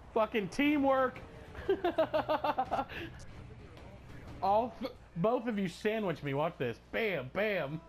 Fucking teamwork. Both of you sandwich me. Watch this. Bam, bam.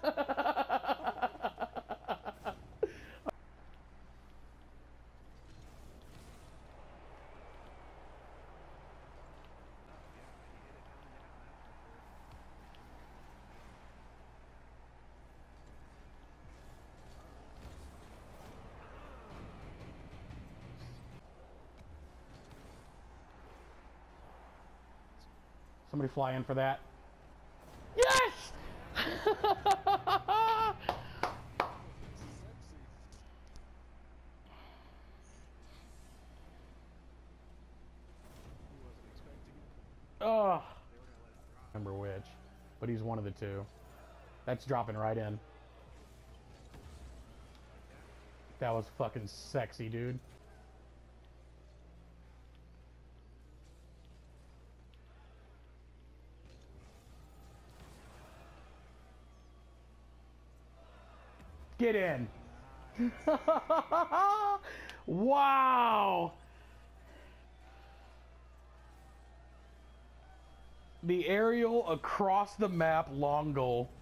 Somebody fly in for that. Yes! Oh, remember which, but he's one of the two. That's dropping right in. That was fucking sexy, dude. Get in. Wow. The aerial across the map long goal.